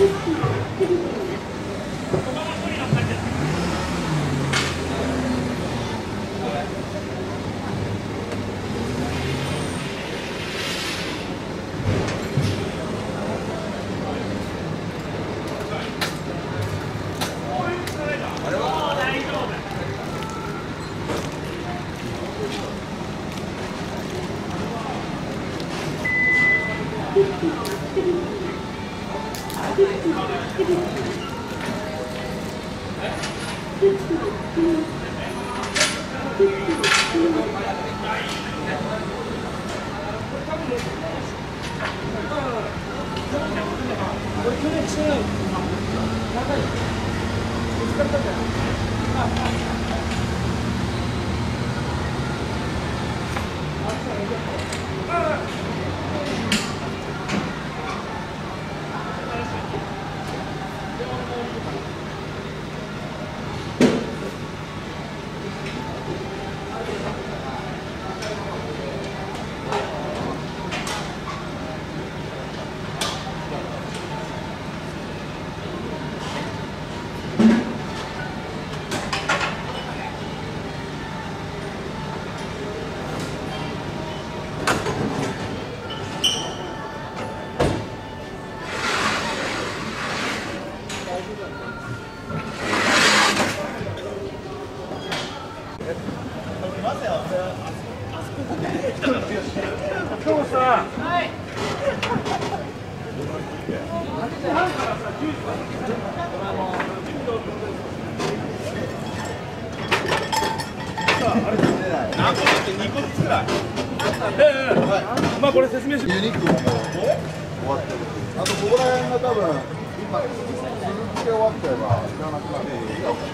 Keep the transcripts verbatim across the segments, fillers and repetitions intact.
何個ってにこずつくらい。ええ、はい。まあこれ説明し。ユニークも終わってる。あとここら辺が多分今続き終わっちゃえば知らなくなっていいよ。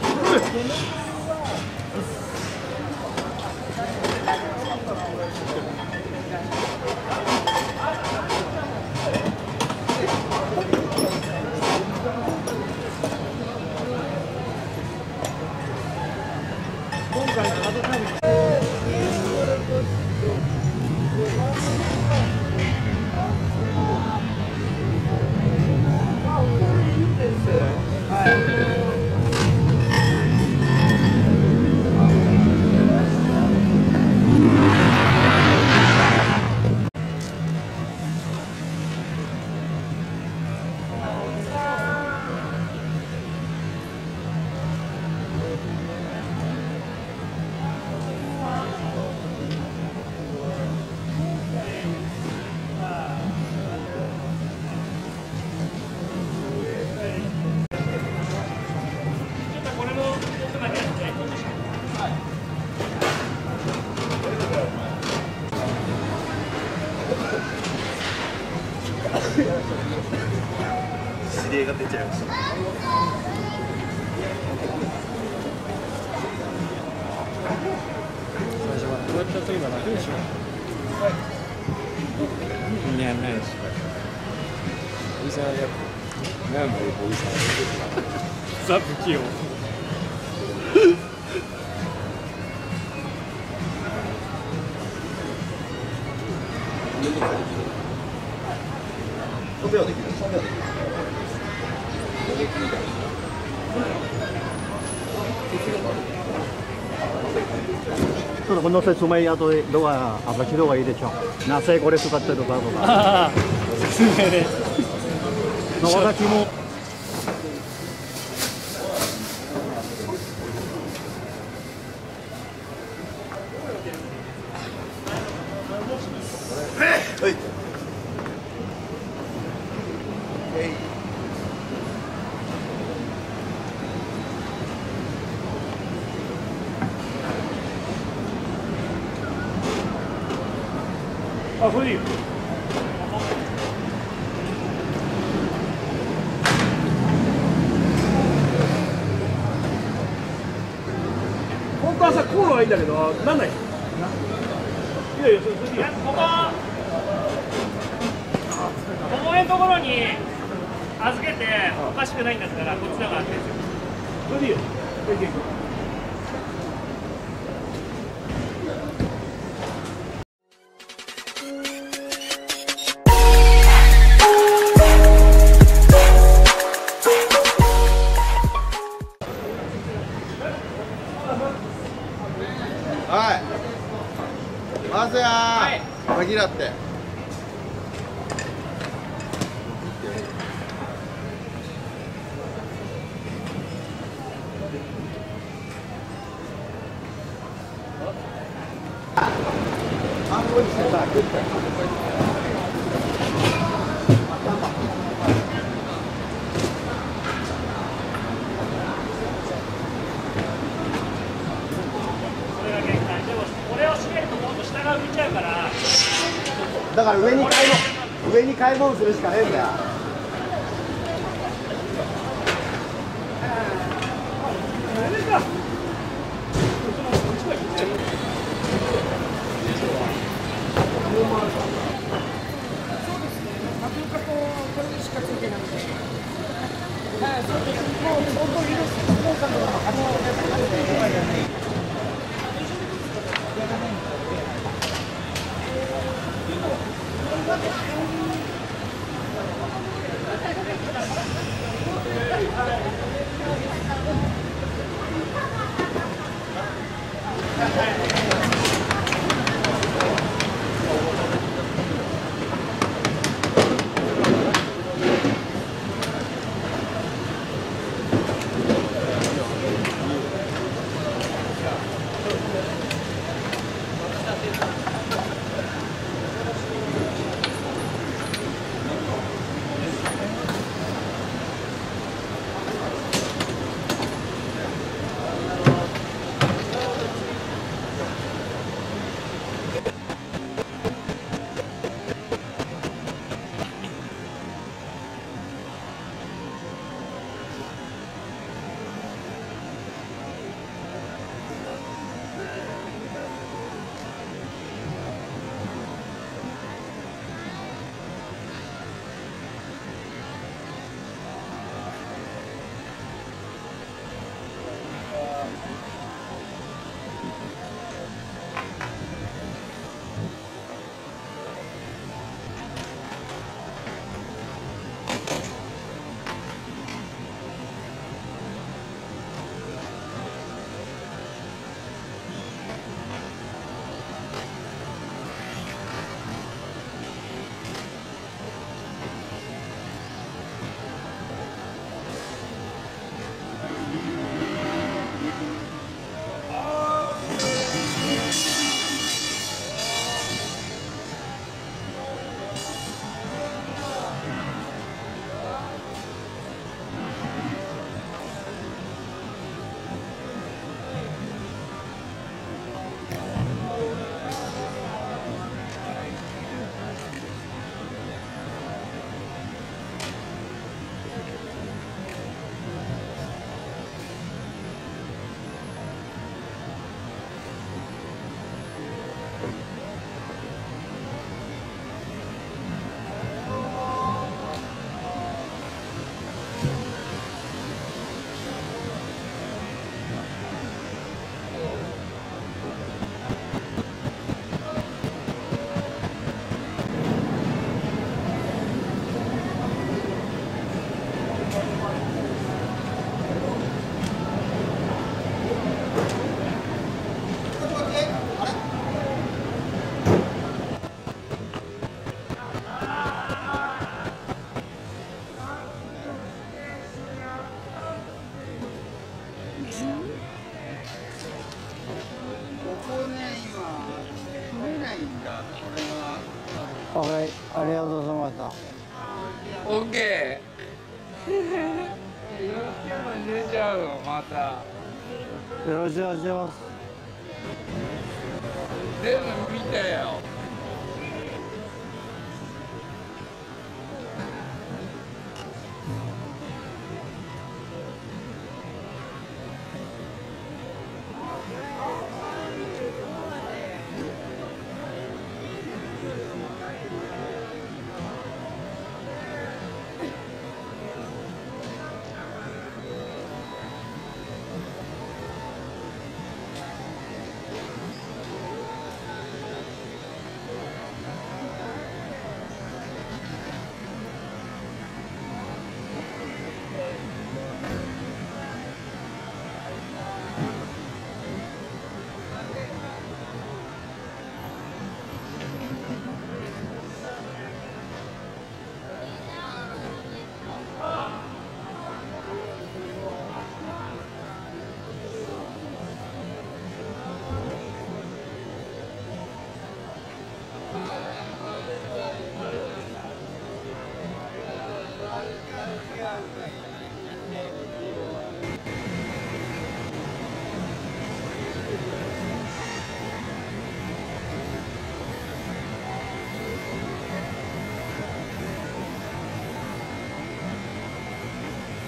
今回の後タイム。指令が出ちゃいました。最初はこうやった時が楽でしょ。いや、ないし。おじさんやっぱ、なんだよ、おじさん。ザ不器用。ごびょうできる。さんびょうできる。 ちょっとこの説明後で動画アップした方がいいでしょう。なぜこれ使ってるかとか。 説明で。 私も。 はい。あ、それいいよ。本当はさ、コールはいいんだけど、なんない。いやいや、それいいよ。ここ。ここのところに預けておかしくないんだったら、こっちだからって。それでいいよ。これいける。 だから上に買い物上に買い物するしかねえんだよ。はい、ありがとうございました。 オッケー。出ちゃうのまた。 よろしくお願いします。 全部見たよ。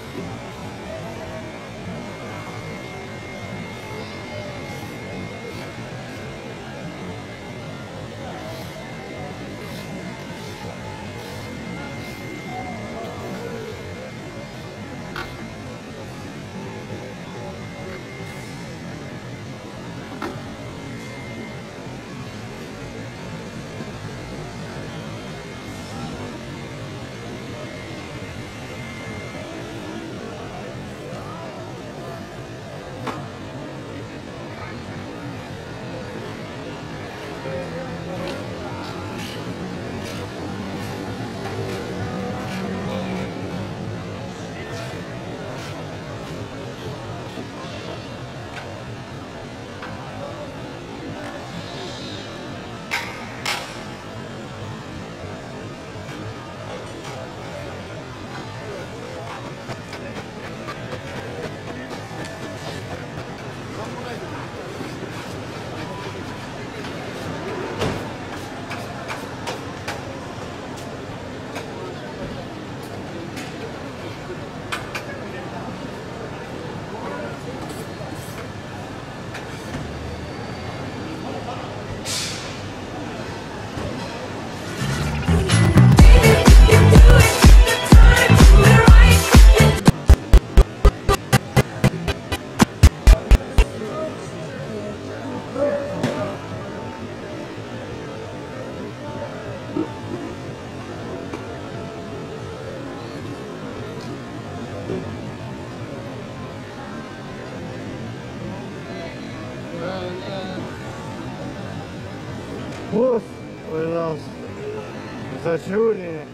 おっ、おはようございます。久しぶりね。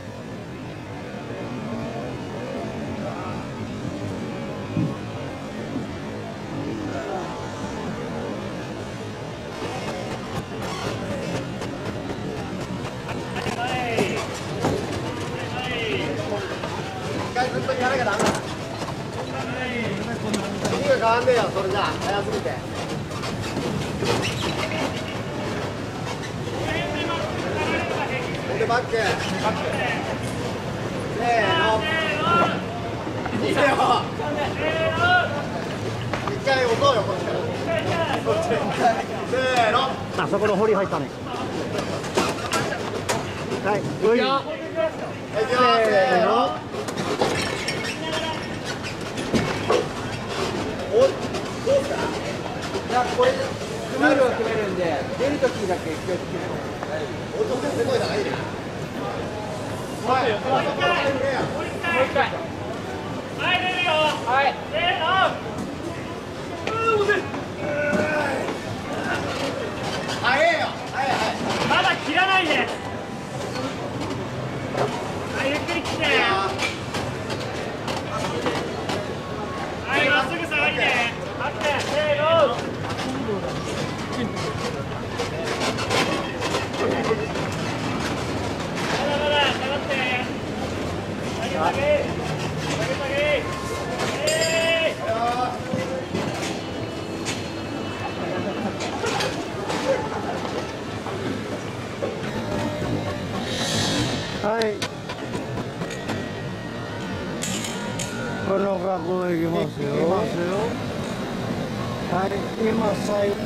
一回ずっとやらなきゃダメだ。次が変わんねえよ、それじゃあ早すぎて。でバックせーのいいよ一回押そうよこっちからこっちせーのあそこの堀入ったね。はい、いくよ。 はいいくよせーのおどうすかいやこれルールを決めるんで出るときだけ気をつけて音がすごい長いねはい、もう一回はい、出るよはいせーの早えよ早い早いまだ切らないで。はい、ゆっくり切って。はい、まっすぐ下がりね。待って、せーの。まだまだ下がって。下げ下げ。下げ下げ。えー。 はい。この格好でいきますよ。いきますよ。はい、今最後。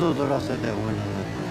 ず踊らせてもらう。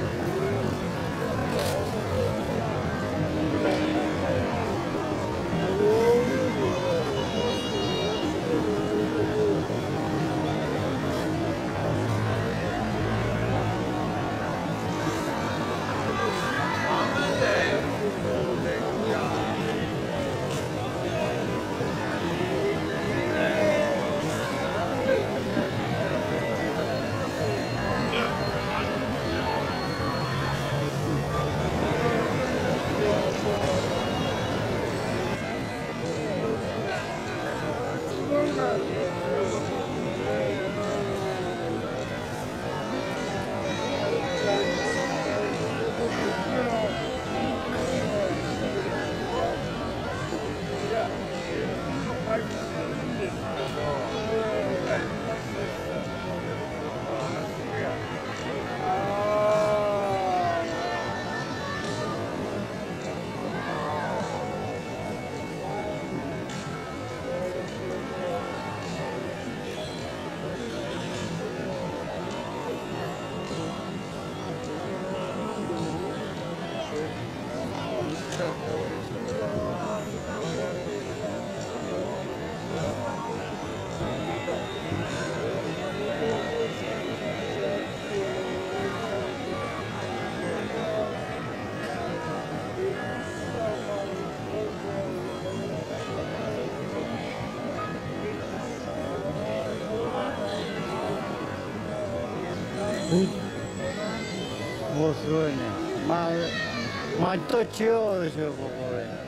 もうすごいね。まあ、街と違うでしょ、ここで。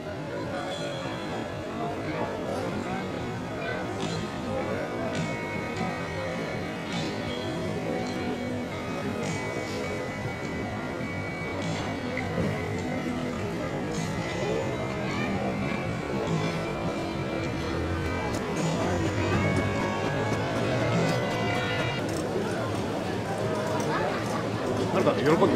あなた喜んでるの？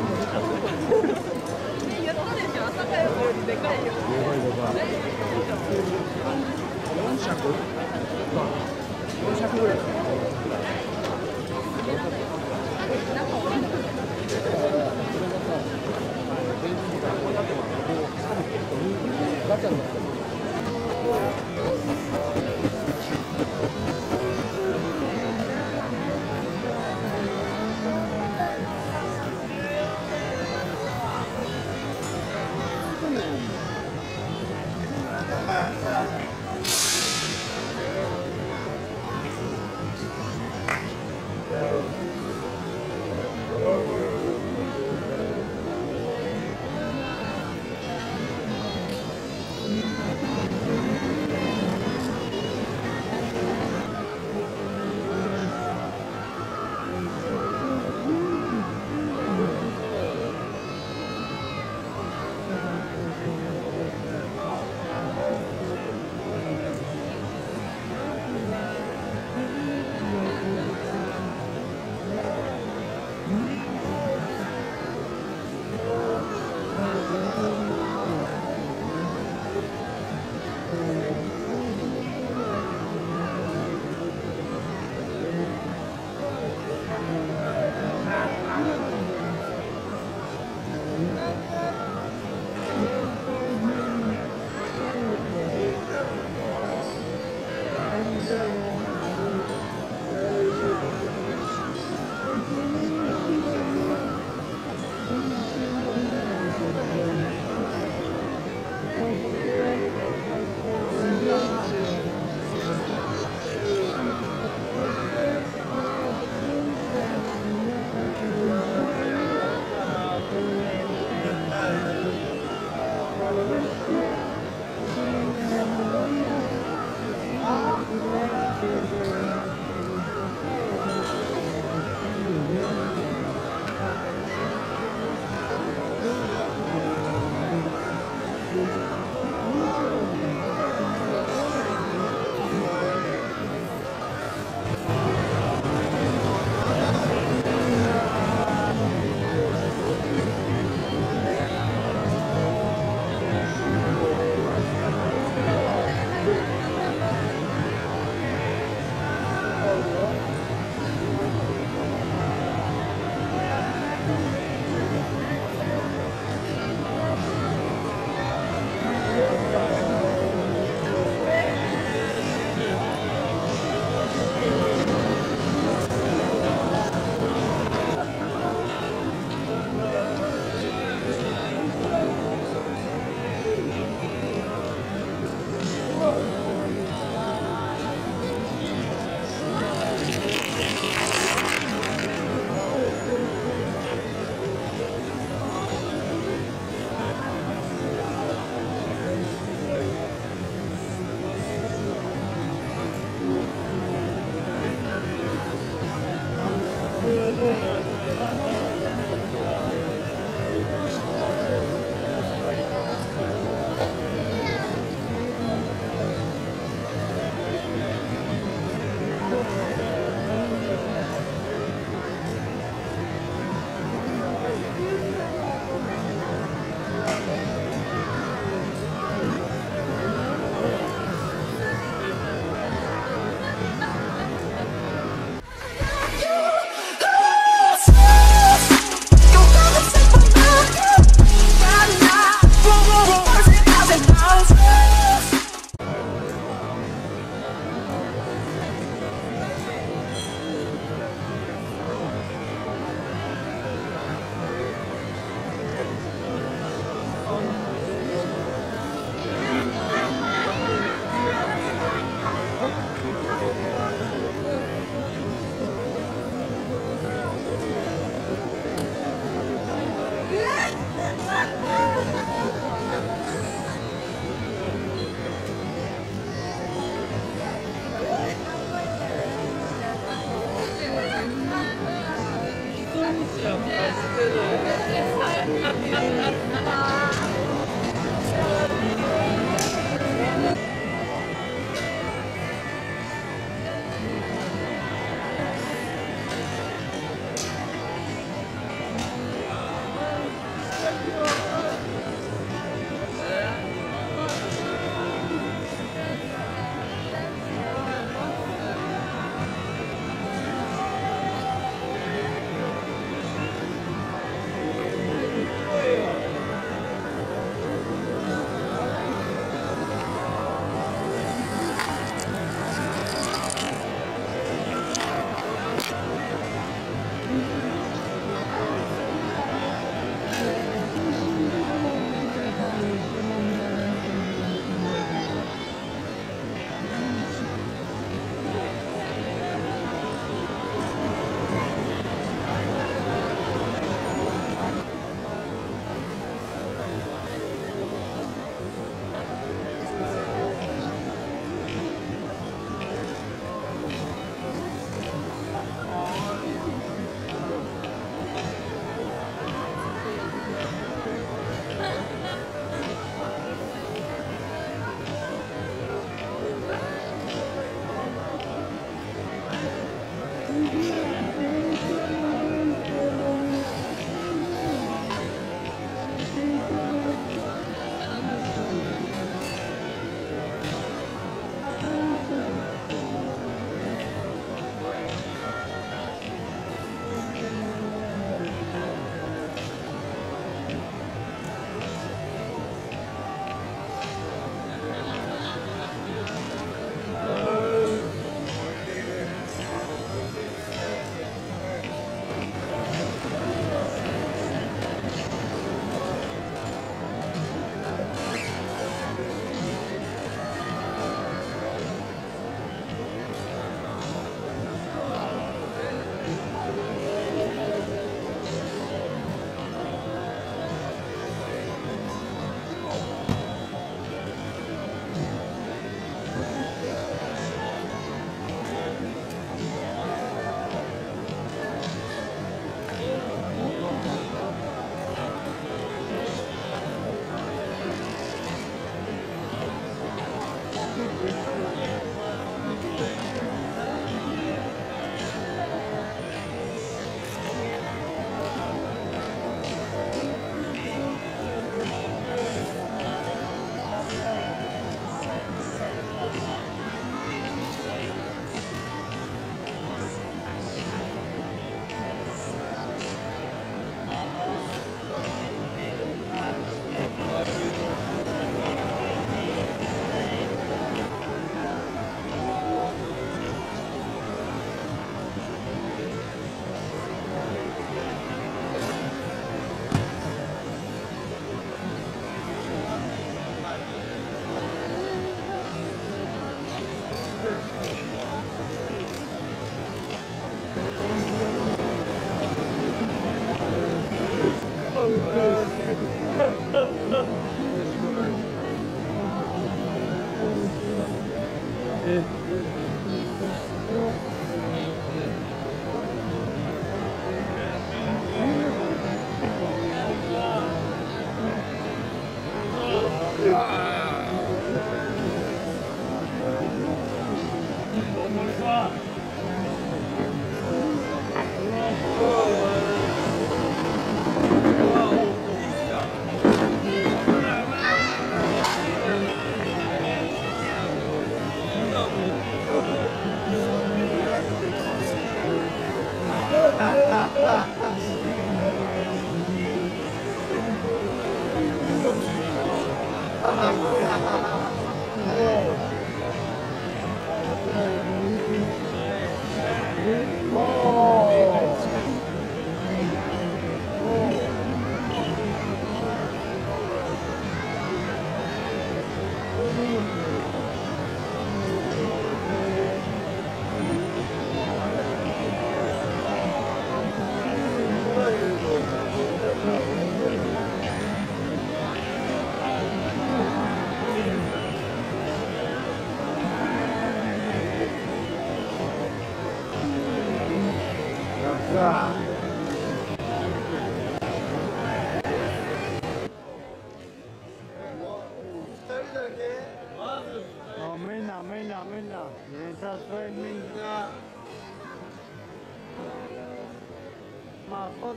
Thank you.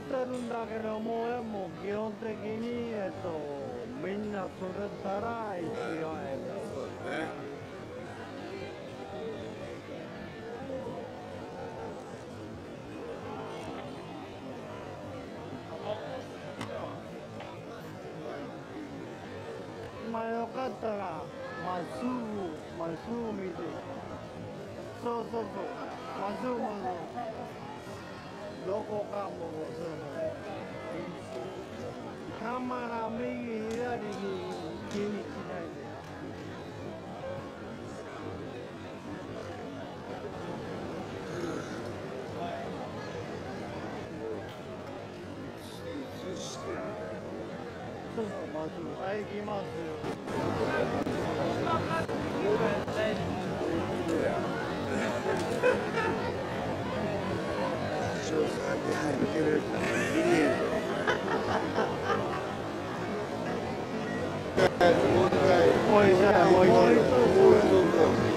ってるんだけども、もう基本的に、えっと、みんなそれたら一応ええ。まあよかったら、まっすぐ、まっすぐ見て。そうそうそう、まっすぐまっすぐ。どこかもそう。カメラ右、左に気にしないで。そうそう、まっすぐ。はい、行きますよ。もう一回、もう一回。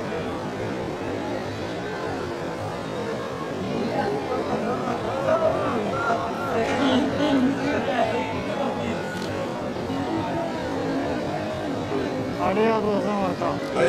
ありがとうございました。はい。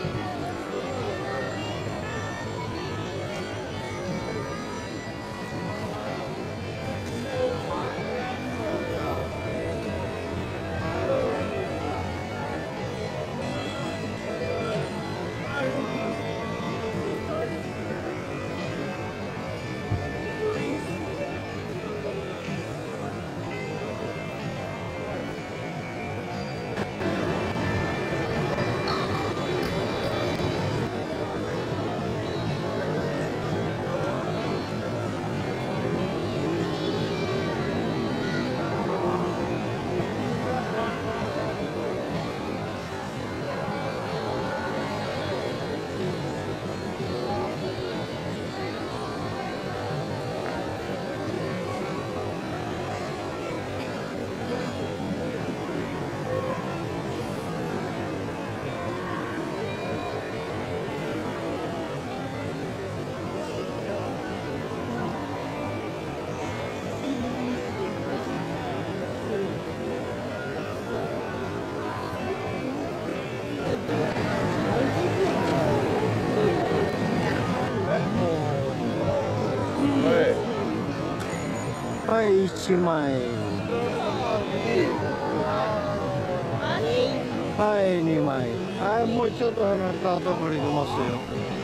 はい、一枚。はい、二枚。はい、もうちょっと離れたところに出ますよ。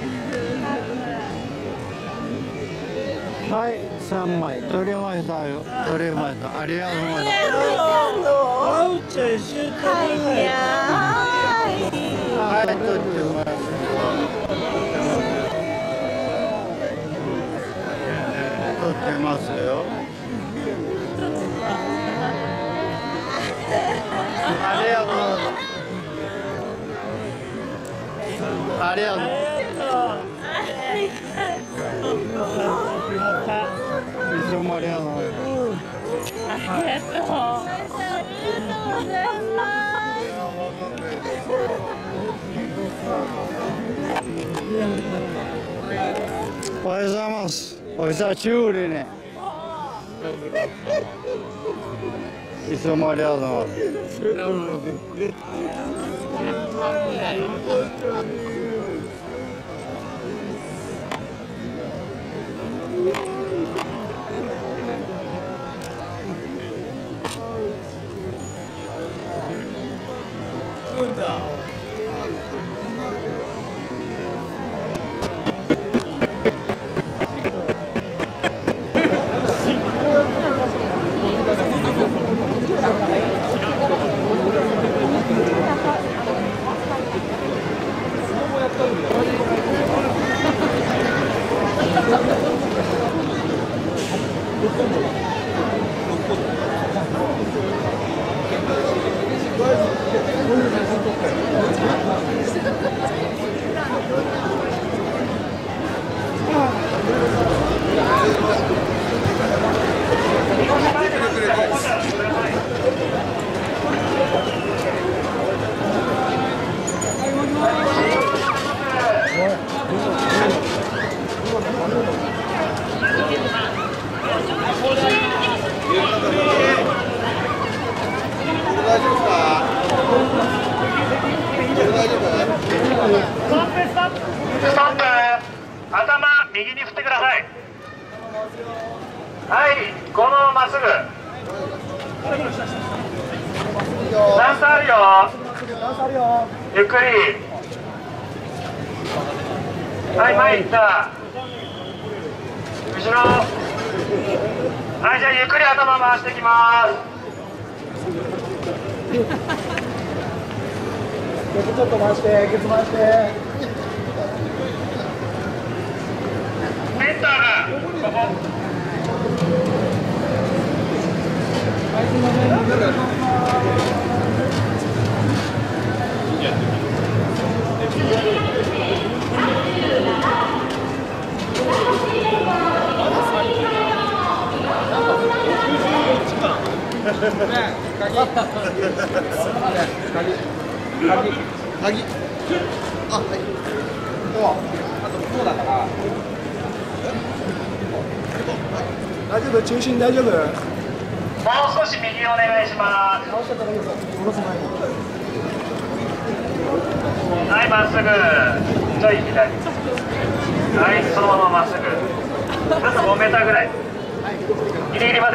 はい、三枚。取れましたよ。取れました。ありがとうございます。はい、取ってます。取ってますよ。ありがとうございます。ありがとう。いつもありがとうございます。ありがとう。おはようございます。お久しぶりね。いつもありがとうございます。 右に振ってください。はい、このまままっすぐ。段差あるよ。ゆっくり。はい、前行った。後ろ。はい、じゃあゆっくり頭回していきます。ケツちょっと回して、ケツ回して。センターがここ。鍵。あ、はい。あとこうだから。大丈夫、中心大丈夫。もう少し右お願いします。直しちゃったらいいです。下ろす前に。 はい、まっすぐ。ちょい左。はい、そのまままっすぐ。あとごメーターぐらい。ギリギリまで。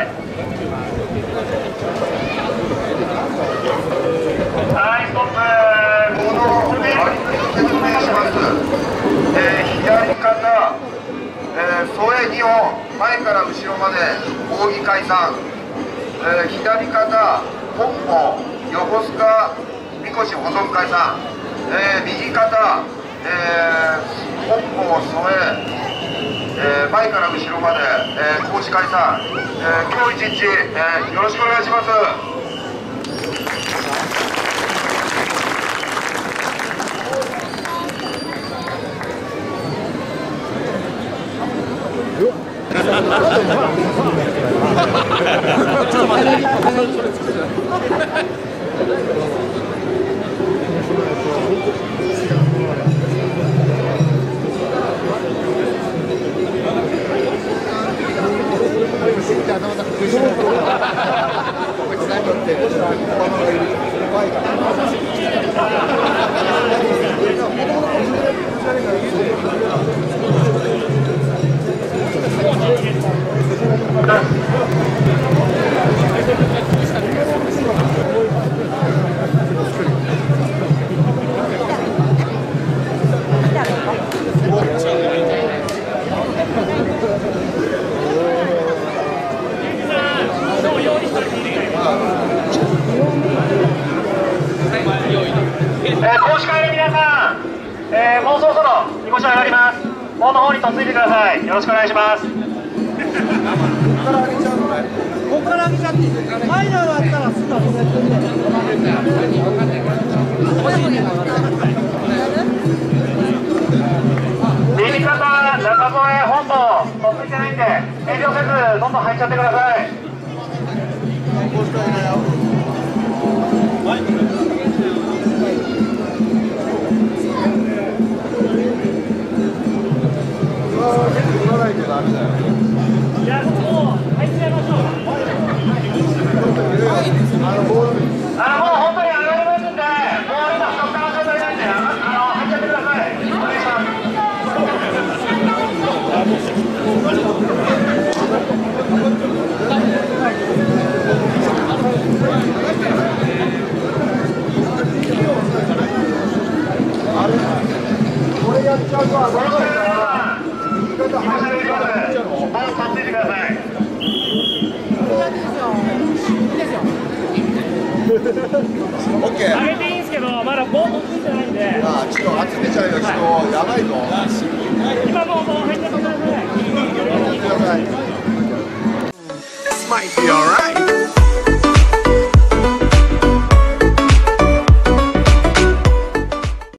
はい、ストップ。 この説明します。えー、左肩、えー、添えにほん、前から後ろまで扇解散。えー、左肩、本歩、横須賀、みこし保存解散。えー、右肩、えー、本歩添え、えー、前から後ろまで、えー、講師解散。えー、今日一日、えー、よろしくお願いします。 えー、公式会の皆さん、えー、もうそろそろみこし上がります。門の方に嫁いでください。よろしくお願いします。 ここから上げちゃっていい。マイナーがあったらすぐ止めて右肩、中添え、本堂、嫁いでないんで、遠慮せず、どんどん入っちゃってください。 いや、もう入っちゃいましょう。 あの、もう本当に上がりますんで、もう今、ストッカーの状態なんで、あの、入っちゃってください。お願いします。 これやっちゃうとはどうだろう。オッケー。 上げていいんですけど、まだボートついてないんで。 ああ、ちょっと集めちゃうよ、人、やばいぞ。 今もうもう入っちゃってください。 ください。 This might be alright.